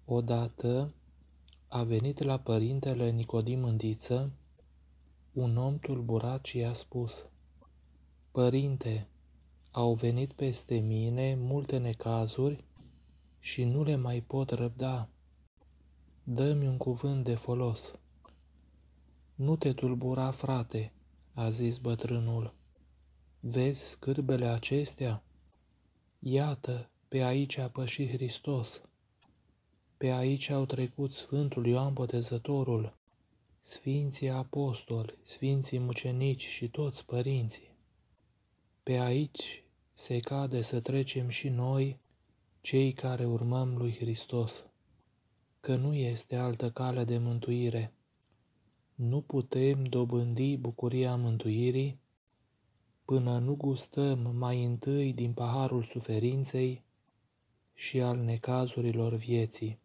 Odată a venit la părintele Nicodim Ândiță un om tulburat și i-a spus: Părinte, au venit peste mine multe necazuri și nu le mai pot răbda. Dă-mi un cuvânt de folos. Nu te tulbura, frate, a zis bătrânul. Vezi scârbele acestea? Iată, pe aici a pășit Hristos. Pe aici au trecut Sfântul Ioan Botezătorul, Sfinții Apostoli, Sfinții Mucenici și toți părinții. Pe aici se cade să trecem și noi, cei care urmăm lui Hristos, că nu este altă cale de mântuire. Nu putem dobândi bucuria mântuirii până nu gustăm mai întâi din paharul suferinței și al necazurilor vieții.